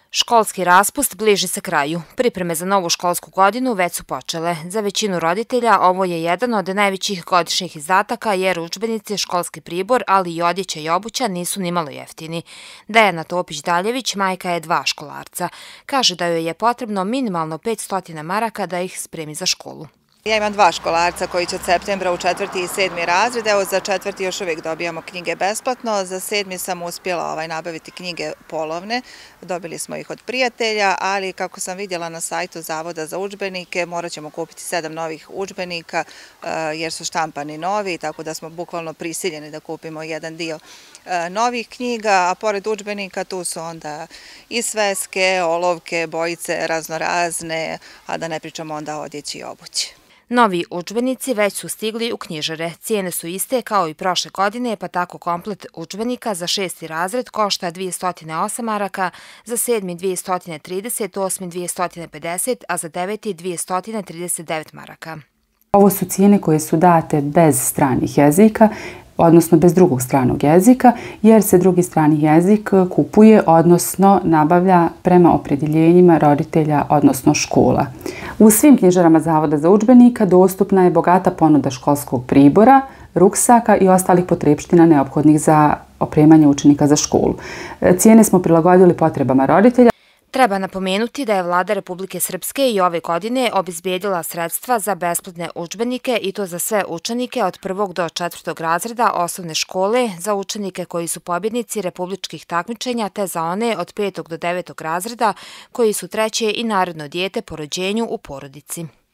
Školski raspust bliži se kraju. Pripreme za novu školsku godinu već su počele. Za većinu roditelja ovo je jedan od najvećih godišnjih izdataka jer udžbenici, školski pribor, ali i odjeća i obuća nisu nimalo jeftini. Dejana Topić-Daljević majka je 2 školarca. Kaže da joj je potrebno minimalno 500 maraka da ih spremi za školu. Ja imam 2 školarca koji će od septembra u 4. i 7. razred. Evo za 4. još uvijek dobijamo knjige besplatno. Za 7. sam uspjela nabaviti knjige polovne. Dobili smo ih od prijatelja, ali kako sam vidjela na sajtu Zavoda za udžbenike, morat ćemo kupiti 7 novih udžbenika jer su štampani novi, tako da smo bukvalno prisiljeni da kupimo jedan dio novih knjiga, a pored udžbenika tu su onda i sveske, olovke, bojice raznorazne, a da ne pričamo onda o odjeći i obući. Novi udžbenici već su stigli u knjižare. Cijene su iste kao i prošle godine, pa tako komplet udžbenika za 6. razred košta 208 maraka, za 7. 230, 8. 250, a za 9. 239 maraka. Ovo su cijene koje su date bez stranih jezika, odnosno bez drugog stranog jezika, jer se drugi strani jezik kupuje, odnosno nabavlja prema opredjeljenjima roditelja, odnosno škola. U svim knjižarama Zavoda za udžbenika dostupna je bogata ponuda školskog pribora, ruksaka i ostalih potrepština neophodnih za opremanje učenika za školu. Cijene smo prilagodili potrebama roditelja. Treba napomenuti da je Vlada Republike Srpske i ove godine obezbijedila sredstva za besplatne udžbenike i to za sve učenike od 1. do 4. razreda osnovne škole, za učenike koji su pobjednici republičkih takmičenja te za one od 5. do 9. razreda koji su treće i naredno dijete po rođenju u porodici.